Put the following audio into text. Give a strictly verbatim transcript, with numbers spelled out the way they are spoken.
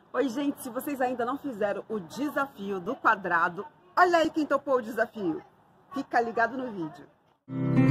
Oi, gente, se vocês ainda não fizeram o desafio do quadrado, olha aí quem topou o desafio. Fica ligado no vídeo.